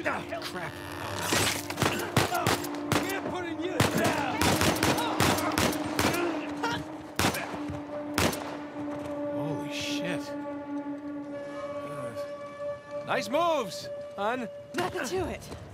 Crap. We're putting you down! Holy shit. Nice moves, hun. Nothing to it.